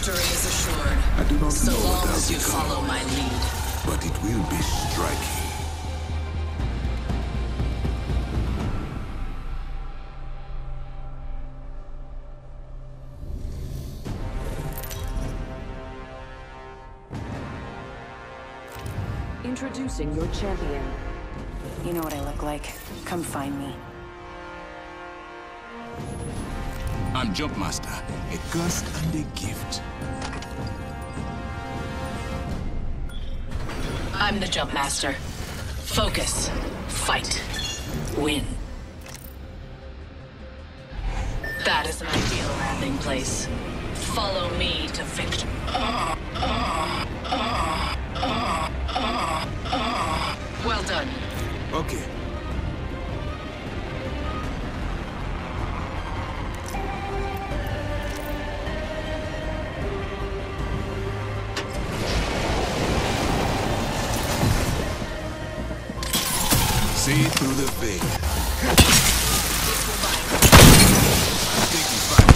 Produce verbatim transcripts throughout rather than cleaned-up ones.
Victory is assured. I do not so know long what as you become, follow my lead. but it will be striking. Introducing your champion. You know what I look like. Come find me. I'm Jumpmaster, a curse and a gift. I'm the Jump Master. Focus. Fight. Win. That is an ideal landing place. Follow me to victory. Well done. Okay. See through the veil. I'm taking fire.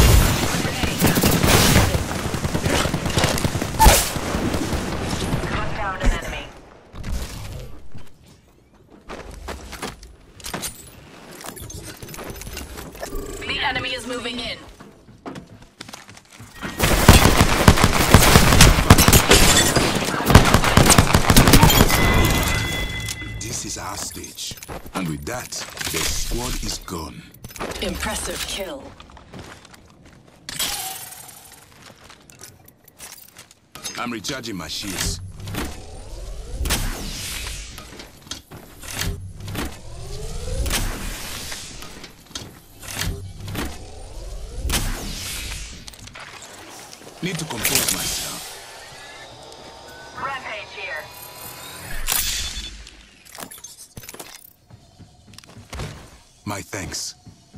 Cut down an enemy. The enemy is moving in. This is our stage. And with that, the squad is gone. Impressive kill. I'm recharging my shields. Need to compose myself. Rampage here. My thanks.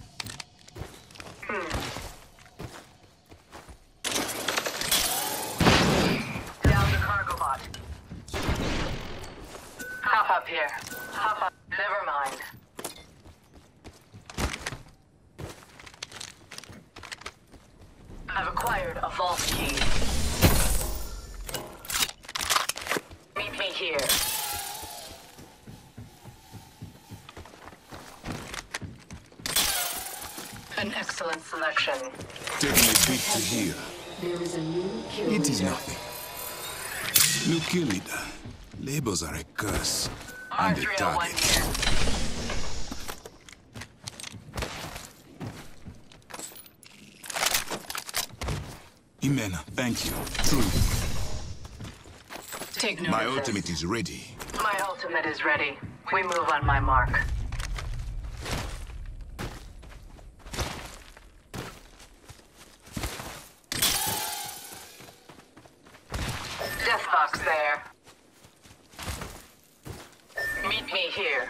Down the cargo bot. Hop up here. Hop up. Never mind. I've acquired a vault key. Meet me here. An excellent selection. Taking a bit to heal. There is a new kill It is leader. nothing. New kill leader. Labels are a curse. And a R three oh one target. here. Imena, thank you. True. Take note My of this. ultimate is ready. My ultimate is ready. We move on my mark. Deathbox there. Meet me here.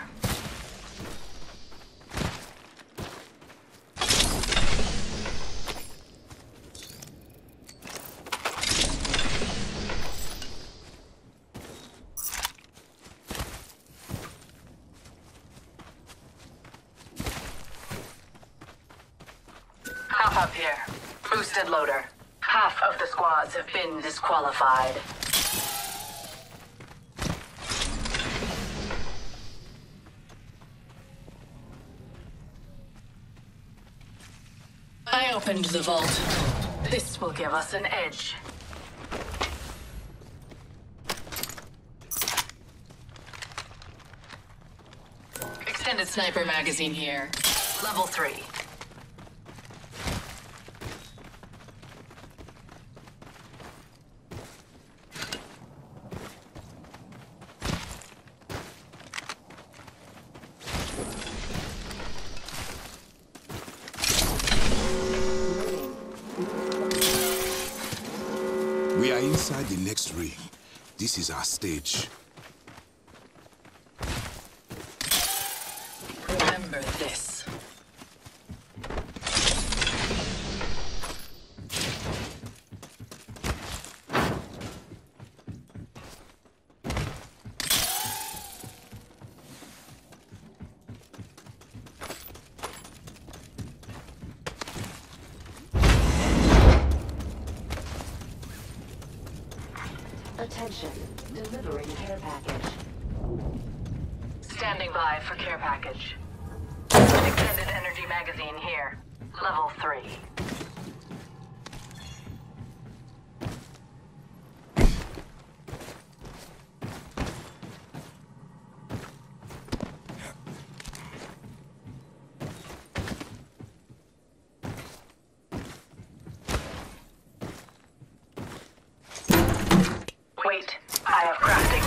Hop up here. Boosted loader. Half of the squads have been disqualified. I opened the vault. This will give us an edge. Extended sniper magazine here. Level three. We are inside the next ring. This is our stage. Remember this. Attention, delivering care package. Standing by for care package. Extended energy magazine here. Level three. Wait, I have crafting.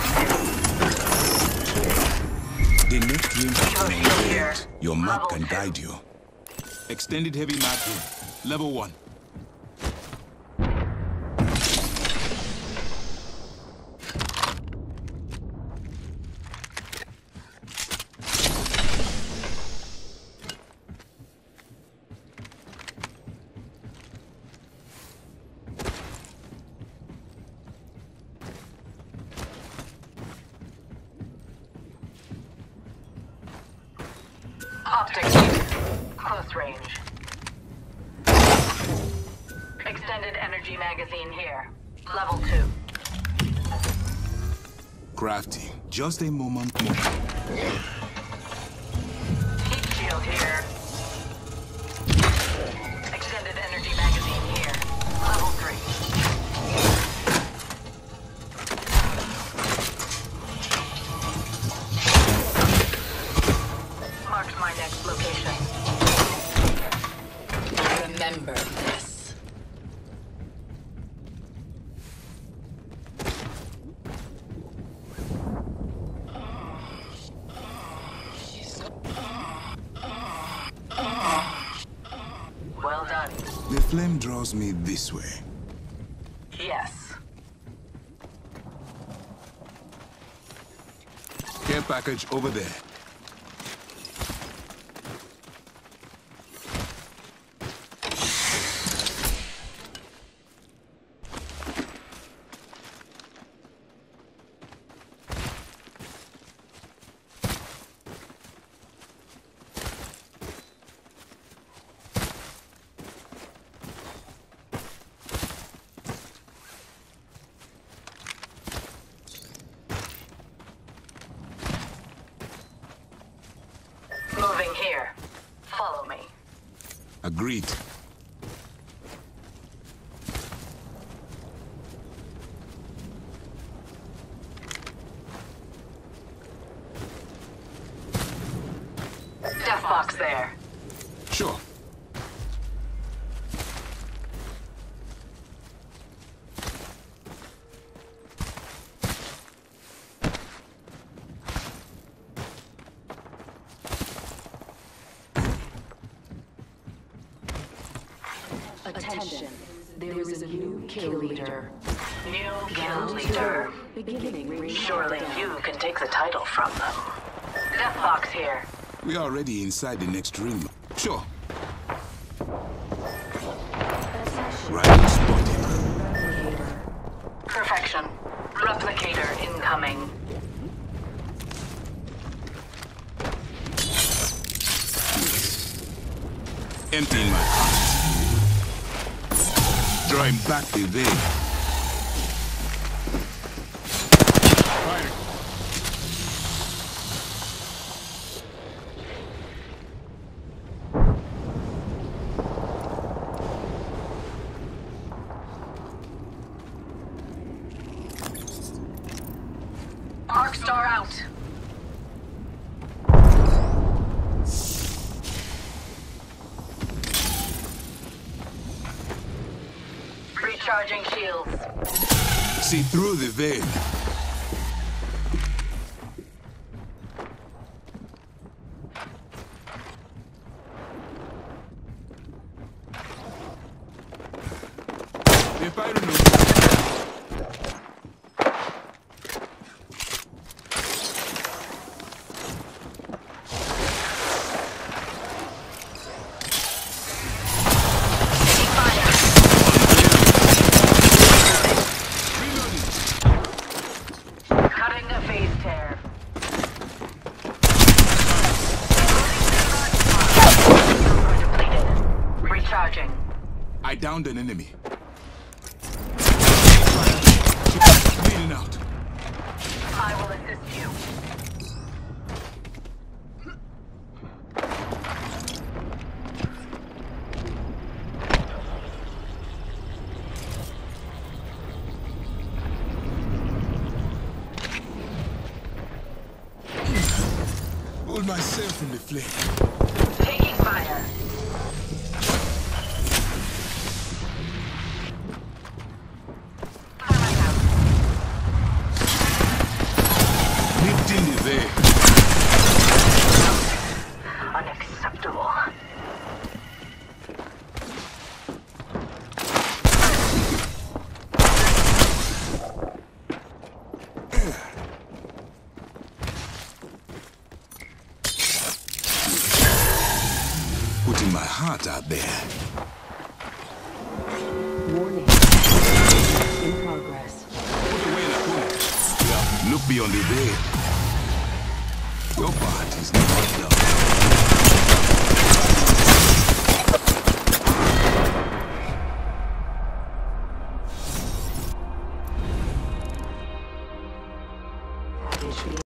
The next room Shield here. your map Level can two. guide you. Extended heavy mag here. Level one. Optics here. Close range. Extended energy magazine here. Level two. Crafty. Just a moment more. Heat shield here. Extended energy magazine here. Level three. Marked my next location. Remember this. Well done. The flame draws me this way. Yes. Care package over there. Moving here. Follow me. Agreed. Death box there. Sure. Attention, there is a new kill leader. New kill leader. Beginning ring Surely countdown. you can take the title from them. Death box here. We are already inside the next ring. Sure. Attention, Right spotted. replicator. Perfection. Replicator incoming. Emptying my heart. Drawing back the veil. Firing. Arc star out. Recharging shields. See through the veil. The fire room. Cutting a phase tear. Depleted. Recharging. I downed an enemy. Bleeding out. assist you. Hold myself in the flame. Taking fire. Nipped in the vein. Unacceptable. Putting my heart out there. Warning. In progress. Put away the bullet. Yeah, look beyond the veil. Your part is not enough.